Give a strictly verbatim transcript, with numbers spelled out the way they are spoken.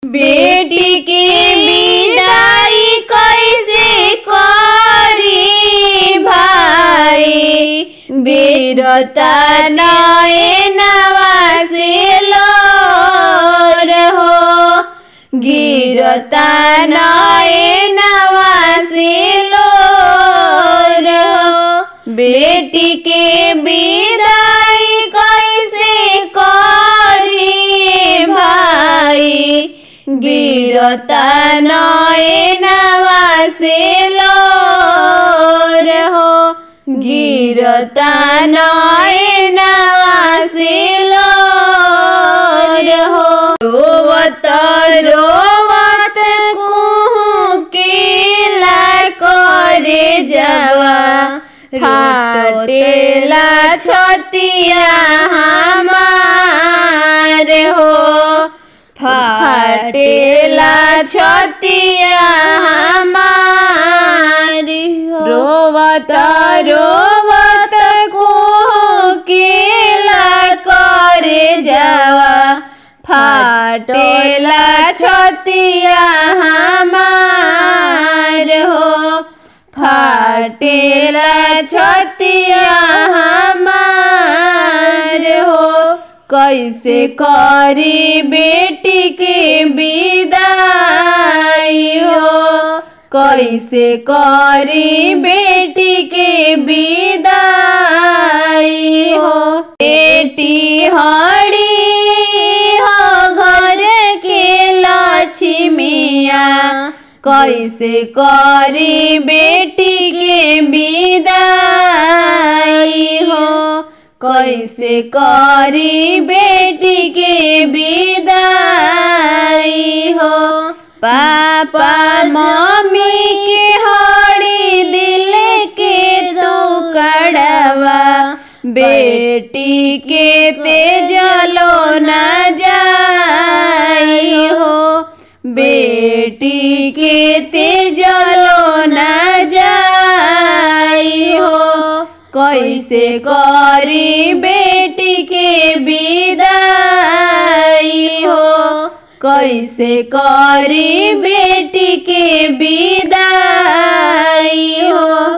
बेटी के विदाई कैसे करी भाई, गिरता नयनवा से लोर हो, गिरता नयनवा से लोर हो। बेटी के विदाई कैसे करी भाई, गिरता नयनवा से लोर हो, गिरता नयनवा से लोर हो। रोवत रोवत कुहुकेला करे जवा, फाटेला छतिया हमार हो, फाटेला छतिया हमार हो। रोवत रोवत कुहुकेला करे जवा, फाटेला छतिया हमार हो, फाटेला छतिया हमार हो। कैसे करी बेटी के विदाई हो, कैसे करी बेटी के विदाई हो। बेटी हड़ी हो घर के लक्ष्मिया, कैसे करी बेटी के विदाई हो, कैसे करी बेटी के विदाई हो। पापा मम्मी के हड़ी दिल के टुकड़वा, बेटी के तेजलो न जाई हो, बेटी के तेजलो न जाई हो। कैसे करी बेटी के विदाई हो, कैसे करी बेटी के विदाई हो।